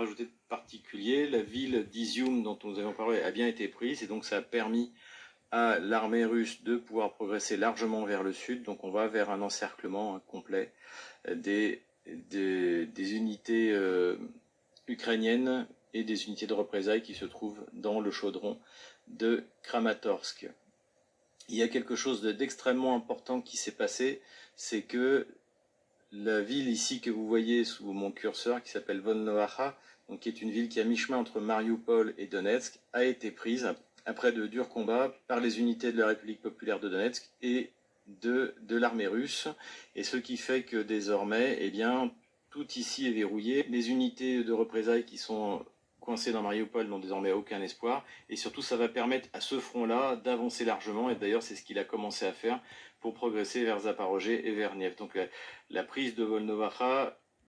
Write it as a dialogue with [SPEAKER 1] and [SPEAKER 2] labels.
[SPEAKER 1] rajouter de particulier. La ville d'Izium dont nous avons parlé a bien été prise et donc ça a permis à l'armée russe de pouvoir progresser largement vers le sud. Donc on va vers un encerclement complet des unités ukrainiennes et des unités de représailles qui se trouvent dans le chaudron de Kramatorsk. Il y a quelque chose d'extrêmement important qui s'est passé, c'est que la ville ici que vous voyez sous mon curseur, qui s'appelle Volnovakha, donc qui est une ville qui est à mi-chemin entre Mariupol et Donetsk, a été prise après de durs combats par les unités de la République populaire de Donetsk et de l'armée russe, et ce qui fait que désormais, eh bien, tout ici est verrouillé. Les unités de représailles qui sont coincées dans Mariupol n'ont désormais aucun espoir, et surtout ça va permettre à ce front-là d'avancer largement, et d'ailleurs c'est ce qu'il a commencé à faire pour progresser vers Zaporozhye et vers Niev. Donc la prise de Volnovakha